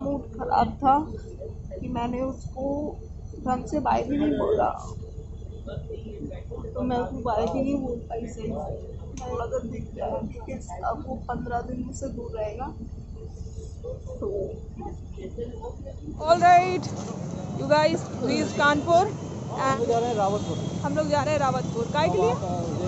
Mood खराब था कि मैंने उसको ढंग से बाय भी नहीं बोला, तो मैं उसको बाय भी नहीं बोल पाई सही से। अगर दिख जाए कि अब वो 15 दिन मुझसे दूर रहेगा तो। All right you guys, reach Kanpur. हम लोग जा रहे हैं रावतपुर। काय के लिए?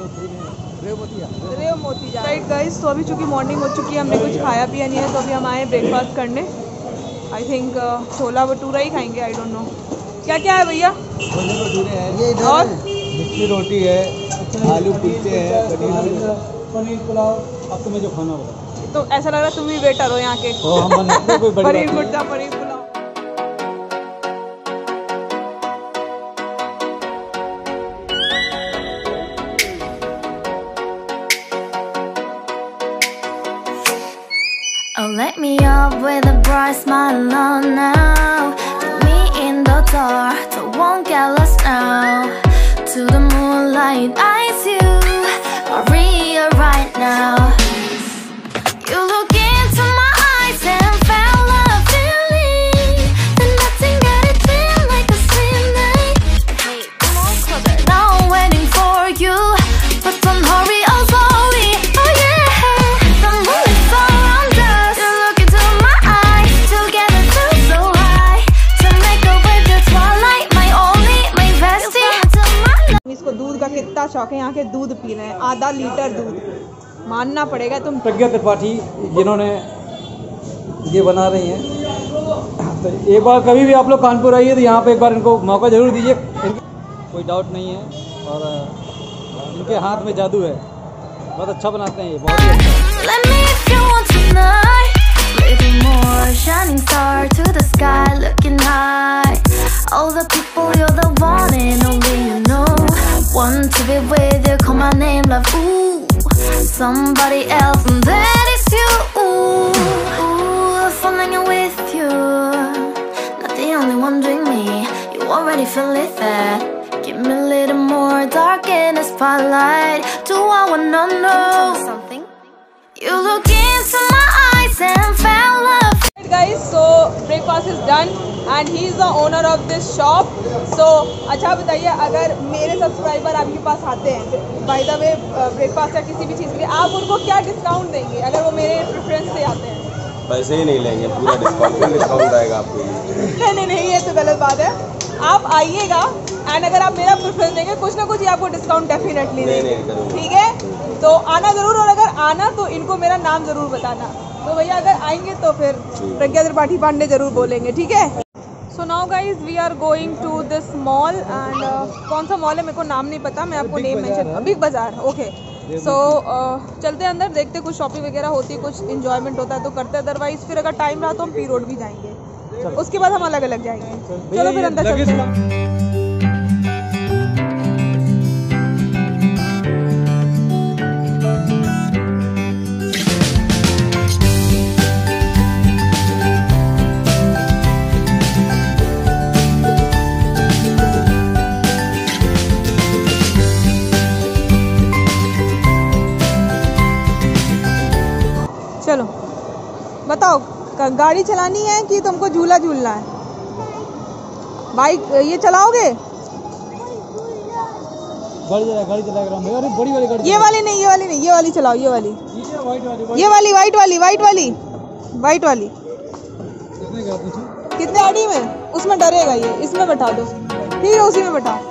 रेव मोती जा। राइट गाइस, तो अभी चूँकि मॉर्निंग हो चुकी है, हमने कुछ खाया पिया नहीं है, तो अभी हम आए ब्रेकफास्ट करने। आई थिंक छोला भटूरा ही खाएंगे, आई डोंट नो क्या क्या है भैया। छोले भटूरे हैं और मिर्ची रोटी है, आलू कुलचे हैं, पनीर पुलाव। अब तुम्हें जो खाना होगा। तो ऐसा लग रहा है तुम भी वेटर हो यहाँ के। Paneer kurta, paneer pulao. Oh, let me up with a bright smile on now. Put me in the dark, so won't get lost now. To the moonlight, eyes you, Maria right now. You look into my eyes and felt a feeling. Then nothing got it feel like a sweet night. Hey, come on closer. Now I'm waiting for you, but don't hurry, oh slowly. Oh yeah, the moon is around us. You look into my eyes, together feel so high. To make a way the twilight, my only, my bestie. इसको दूध का कितना शौक है, यहाँ के दूध P रहे हैं, आधा लीटर दूध। मानना पड़ेगा तुम। प्रज्ञा त्रिपाठी जिन्होंने ये बना रही हैं, तो एक बार कभी भी आप लोग कानपुर आइए तो यहाँ पे एक बार इनको मौका जरूर दीजिए। कोई डाउट नहीं है, और इनके हाथ में जादू है, बहुत अच्छा बनाते हैं ये, बहुत ही अच्छा। Let me if you want tonight. Little more shining star to the sky, looking high. All the people, you're the one and only, you know. Want to be with you, call my name, love. Ooh, somebody else, and that is you. Ooh, falling in with you. Not the only one doing me. You already feel it there. Give me a little more dark in the spotlight. Do I wanna know something? You look into my eyes and fell love. Guys, so breakfast is done and he is the owner of this shop. So अच्छा बताइए, अगर मेरे subscriber आपके पास आते हैं by the way breakfast या किसी भी चीज़ के लिए, आप उनको क्या डिस्काउंट देंगे अगर वो मेरे प्रेफरेंस से आते हैं? पैसे ही नहीं लेंगे, पूरा डिस्काउंट रहेगा आपको। नहीं, ये तो गलत बात है। आप आइएगा एंड अगर आप मेरा प्रेफरेंस देंगे, कुछ ना कुछ ही आपको डिस्काउंट डेफिनेटली देंगे, ठीक है? तो आना ज़रूर, और अगर आना तो इनको मेरा नाम ज़रूर बताना। तो भैया अगर आएंगे तो फिर प्रज्ञा त्रिपाठी पांडे ज़रूर बोलेंगे, ठीक है? So now guys we are going to this mall and कौन सा मॉल है मेरे को नाम नहीं पता, मैं आपको name mention. Big Bazaar, okay. So चलते हैं अंदर, देखते कुछ शॉपिंग वगैरह होती है, कुछ इन्जॉयमेंट होता है तो करते हैं, अदरवाइज फिर अगर टाइम रहा तो हम पी रोड भी जाएंगे, उसके बाद हम अलग अलग जाएंगे। चलो फिर अंदर चलते हैं। चलो बताओ, गाड़ी चलानी है कि तुमको झूला झूलना है? बाइक ये चलाओगे? गाड़ी चला रहा हूं। अरे बड़ी वाली गाड़ी। ये वाली नहीं, ये वाली चलाओ, ये वाली वाइट वाली। कितने गाड़ी में? उसमें डरेगा ये, इसमें बैठा दो, ठीक है? उसी में बैठाओ।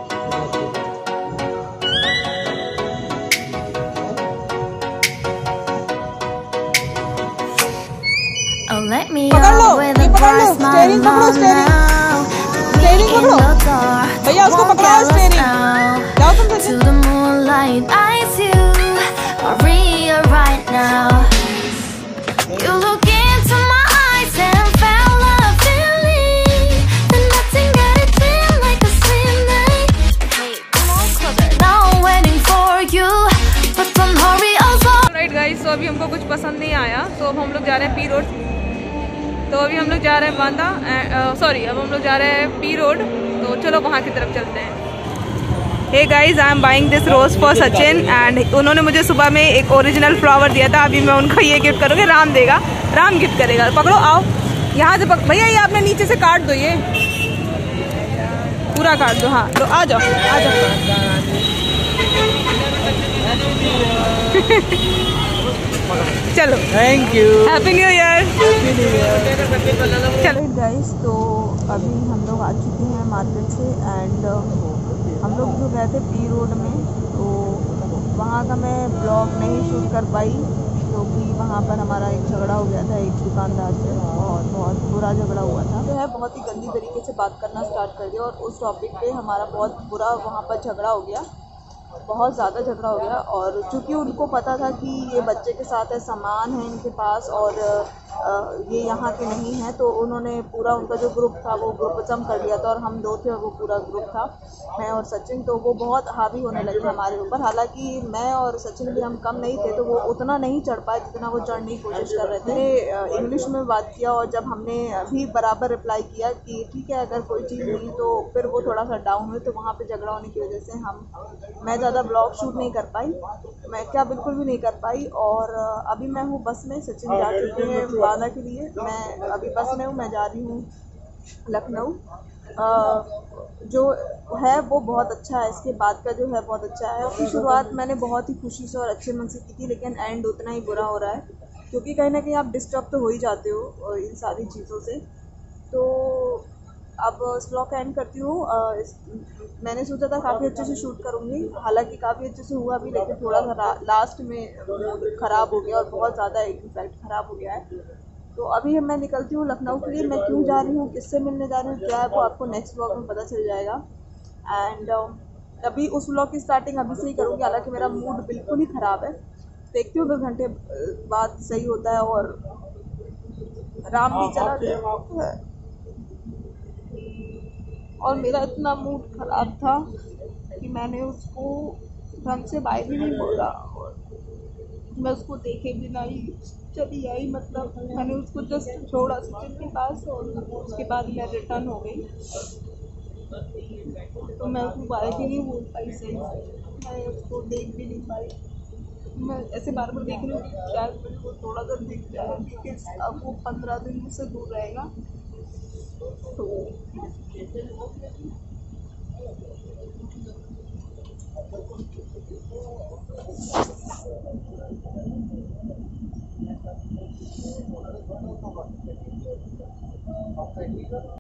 Oh, let me up with a bright smile on now. Steering पकड़ो भैया, उसको पकड़ाओ स्टीयरिंग। जाओ तुम To the moonlight, eyes you, Maria right now. You look into my eyes and felt a feeling. Then nothing got it feel like a sweet night. Hey, come on closer. Now I'm waiting for you, but don't hurry, oh so. Right guys, तो अभी हमको कुछ पसंद नहीं आया, तो अब हम लोग जा रहे हैं पी रोड। तो अभी हम लोग जा रहे हैं बांदा, अब हम लोग जा रहे हैं पी रोड, तो चलो वहाँ की तरफ चलते हैं। Hey guys, I am buying this rose for Sachin and उन्होंने मुझे सुबह में एक ओरिजिनल फ्लावर दिया था, अभी मैं उनको ये गिफ्ट करूँगी, राम देगा, राम गिफ्ट करेगा। पकड़ो, आओ यहाँ से भैया ये आपने नीचे से काट दो, ये पूरा काट दो। हाँ लो आ जाओ आ जाओ। चलो thank you, happy new year. चलो गाइस, तो अभी हम लोग आ चुके हैं मार्केट से एंड हम लोग जो गए थे पी रोड में, तो वहाँ का मैं ब्लॉग नहीं शूट कर पाई क्योंकि वहाँ पर हमारा एक झगड़ा हो गया था एक दुकानदार से, और बहुत बुरा झगड़ा हुआ था। जो है बहुत ही गंदी तरीके से बात करना स्टार्ट कर दिया और उस टॉपिक पे हमारा बहुत बुरा वहाँ पर झगड़ा हो गया, बहुत ज़्यादा झगड़ा हो गया। और चूँकि उनको पता था कि ये बच्चे के साथ है, सामान है इनके पास और ये यहाँ के नहीं हैं, तो उन्होंने पूरा उनका जो ग्रुप था वो ग्रुप जम कर लिया था और हम दो थे और वो पूरा ग्रुप था, मैं और सचिन। तो वो बहुत हावी होने लगे हमारे ऊपर, हालांकि मैं और सचिन भी हम कम नहीं थे, तो वो उतना नहीं चढ़ पाए जितना वो चढ़ने की कोशिश कर रहे थे। इंग्लिश में बात किया और जब हमने भी बराबर रिप्लाई किया कि ठीक है अगर कोई चीज़ नहीं, तो फिर वो थोड़ा सा डाउन हुए। तो वहाँ पर झगड़ा होने की वजह से मैं ज़्यादा ब्लॉग शूट नहीं कर पाई, मैं क्या बिल्कुल भी नहीं कर पाई। और अभी मैं हूँ बस में, सचिन जा चुके हैं बांदा के लिए, मैं अभी बस में हूँ, मैं जा रही हूँ लखनऊ। जो है वो बहुत अच्छा है, इसके बाद का जो है बहुत अच्छा है। उसकी शुरुआत मैंने बहुत ही खुशी से और अच्छे मन से की थी, लेकिन एंड उतना ही बुरा हो रहा है क्योंकि कहीं ना कहीं आप डिस्टर्ब तो हो ही जाते हो इन सारी चीज़ों से। तो अब इस ब्लॉग का एंड करती हूँ। मैंने सोचा था काफ़ी अच्छे से शूट करूँगी, हालांकि काफ़ी अच्छे से हुआ भी, लेकिन थोड़ा सा लास्ट में मूड ख़राब हो गया और बहुत ज़्यादा इम्पैक्ट ख़राब हो गया है। तो अभी मैं निकलती हूँ लखनऊ के लिए। मैं क्यों जा रही हूँ, किससे मिलने जा रही हूँ, क्या है वो आपको नेक्स्ट ब्लॉग में पता चल जाएगा। एंड अभी उस ब्लॉग की स्टार्टिंग अभी से ही करूँगी, हालांकि मेरा मूड बिल्कुल ही ख़राब है। देखती हूँ 2 घंटे बाद सही होता है। और राम भी चला गया और मेरा इतना मूड ख़राब था कि मैंने उसको ढंग से बाय भी नहीं बोला और मैं उसको देखे बिना ही चली आई। मतलब मैंने उसको जस्ट छोड़ा सचिन के पास और उसके बाद मैं रिटर्न हो गई, तो मैं उसको बाय भी नहीं बोल पाई सही से, मैं उसको देख भी नहीं पाई। मैं ऐसे बार बार देख रही हूँ कि शायद मेरे को थोड़ा सा दिख जाए, क्योंकि अब वो 15 दिन मुझसे दूर रहेगा। तो